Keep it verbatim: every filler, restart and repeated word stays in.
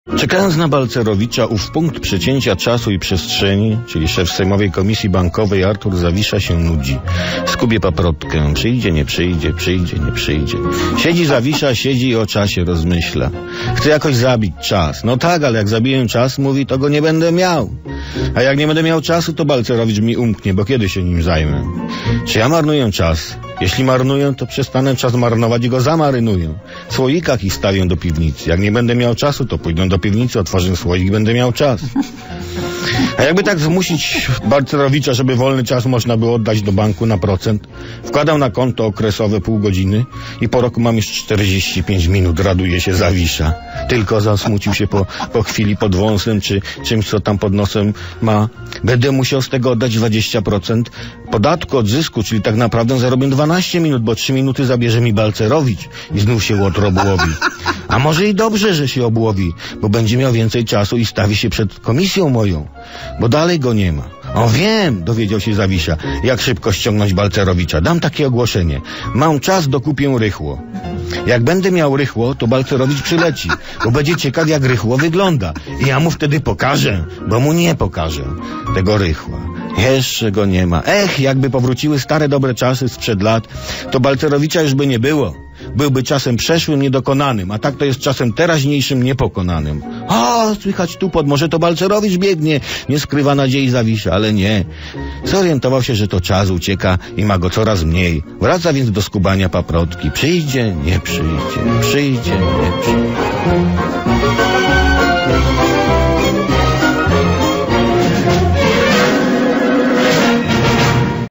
Czekając na Balcerowicza, ów punkt przecięcia czasu i przestrzeni, czyli szef Sejmowej Komisji Bankowej Artur Zawisza się nudzi. Skubie paprotkę. Przyjdzie, nie przyjdzie, przyjdzie, nie przyjdzie. Siedzi Zawisza, siedzi i o czasie rozmyśla. Chce jakoś zabić czas. No tak, ale jak zabiję czas, mówi, to go nie będę miał. A jak nie będę miał czasu, to Balcerowicz mi umknie, bo kiedy się nim zajmę? Czy ja marnuję czas? Jeśli marnuję, to przestanę czas marnować i go zamarynuję. W słoikach ich stawię do piwnicy. Jak nie będę miał czasu, to pójdę do piwnicy, otworzę słoik i będę miał czas. A jakby tak zmusić Balcerowicza, żeby wolny czas można było oddać do banku na procent, wkładał na konto okresowe pół godziny i po roku mam już czterdzieści pięć minut, raduje się Zawisza. Tylko zasmucił się po, po chwili pod wąsem, czy czymś, co tam pod nosem ma. Będę musiał z tego oddać dwadzieścia procent podatku od zysku, czyli tak naprawdę zarobię dwanaście minut, bo trzy minuty zabierze mi Balcerowicz i znów się łotro obłowi. A może i dobrze, że się obłowi, bo będzie miał więcej czasu i stawi się przed komisją moją, bo dalej go nie ma. O wiem, dowiedział się Zawisza, jak szybko ściągnąć Balcerowicza. Dam takie ogłoszenie. Mam czas, dokupię rychło. Jak będę miał rychło, to Balcerowicz przyleci, bo będzie ciekaw, jak rychło wygląda. I ja mu wtedy pokażę, bo mu nie pokażę tego rychła. Jeszcze go nie ma. Ech, jakby powróciły stare dobre czasy sprzed lat, to Balcerowicza już by nie było. Byłby czasem przeszłym, niedokonanym, a tak to jest czasem teraźniejszym, niepokonanym. O, słychać tupot, może to Balcerowicz biegnie, nie skrywa nadziei Zawisza, ale nie. Zorientował się, że to czas ucieka i ma go coraz mniej. Wraca więc do skubania paprotki. Przyjdzie, nie przyjdzie, przyjdzie, nie przyjdzie.